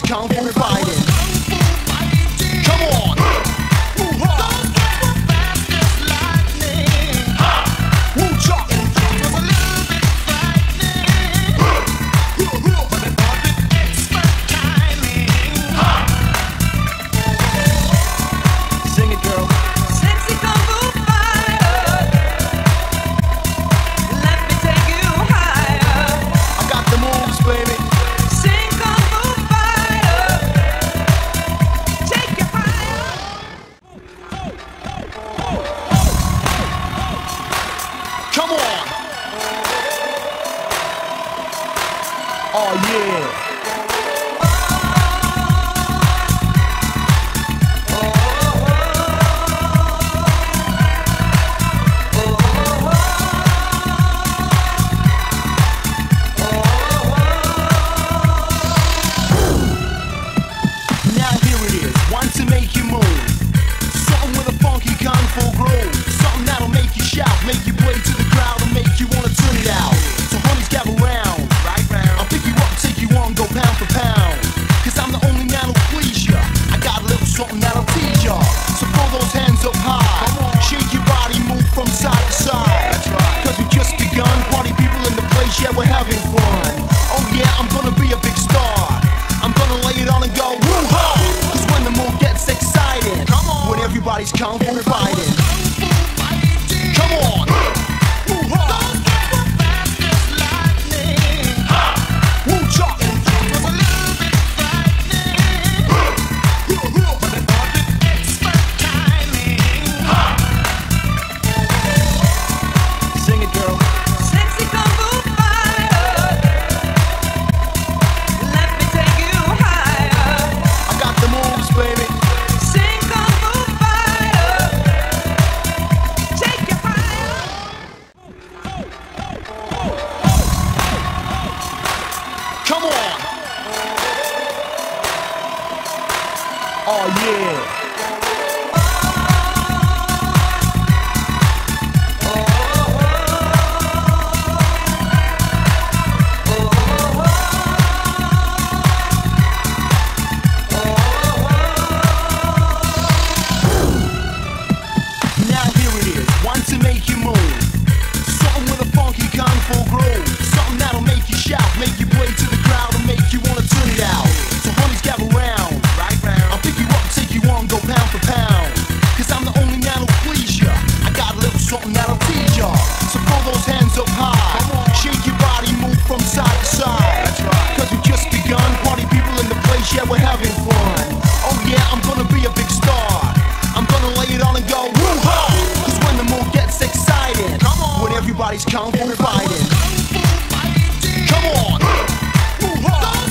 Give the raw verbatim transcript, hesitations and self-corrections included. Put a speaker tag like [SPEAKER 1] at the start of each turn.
[SPEAKER 1] kung fu fighting. Come on. Come on! Oh yeah! Now here it is, one to make you move. Something with a funky kung fu groove. Something that'll make you shout, make you play to the crowd and make you wanna turn it out. So honeys gather round, right round. I'll pick you up, take you on, go pound for pound. Cause I'm the only man who'll please ya. I got a little something that'll teach ya. So throw those hands up high, shake your body, move from side to side. That's right. Cause we just begun, party people in the place, yeah we're having fun. Oh yeah, I'm gonna be a big star. I'm gonna lay it on and go woo-ha. Cause when the mood gets excited, come on. When everybody's kung fu fighting. Come on! Come on! Oh yeah! Now here it is, one to make you move. Something with a funky kung fu groove. Something that'll make you shout, make you play to the crowd and make you wanna turn it out. So honeys gather round, right round. I'll pick you up, take you on, go pound for pound. Cause I'm the only man who'll please ya. I got a little something that'll teach ya. So throw those hands up high, shake your body, move from side to side. That's right. Cause we just begun, party people in the place, yeah we're having fun. Oh yeah, I'm gonna be a big star. I'm gonna lay it on and go woo-ha. Cause when the mood gets excited, come on. When everybody's kung fu fighting. Come on!